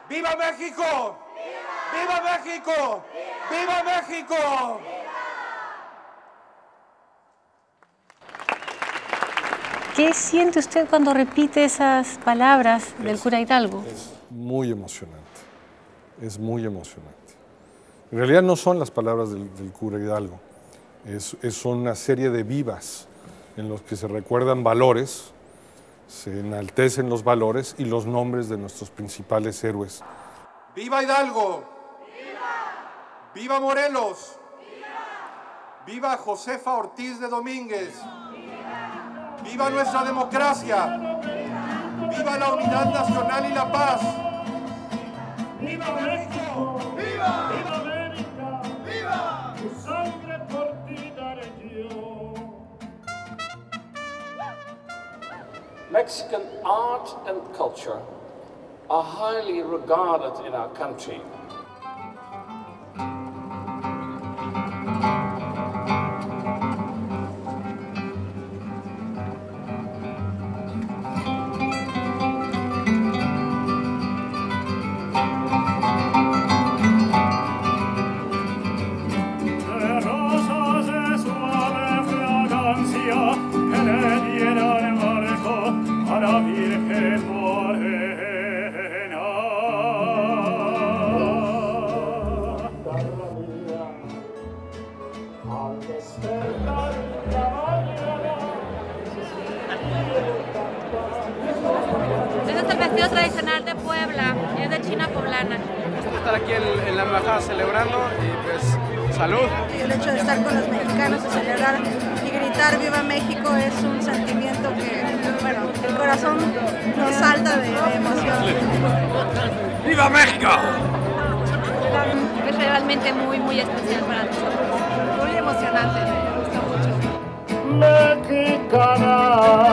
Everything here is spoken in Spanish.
¡Viva México! ¡Viva México! ¡Viva México! ¿Qué siente usted cuando repite esas palabras del cura Hidalgo? Es muy emocionante, es muy emocionante. En realidad no son las palabras del cura Hidalgo, son una serie de vivas en los que se recuerdan valores, se enaltecen los valores y los nombres de nuestros principales héroes. ¡Viva Hidalgo! ¡Viva! ¡Viva Morelos! ¡Viva! ¡Viva Josefa Ortiz de Domínguez! ¡Viva! ¡Viva nuestra democracia! ¡Viva la unidad nacional y la paz! ¡Viva México! ¡Viva! ¡Viva América! ¡Viva! Tu sangre por ti daré yo. Mexican art and culture are highly regarded in our country. Este es el vestido tradicional de Puebla, es de China poblana. Estar aquí en la embajada celebrando y pues salud. El hecho de estar con los mexicanos y celebrar y gritar ¡Viva México! Es un sentimiento que, bueno, el corazón nos salta de emoción. ¡Viva México! Es realmente muy especial para nosotros. Muy emocionante, me gusta mucho. Mexicana.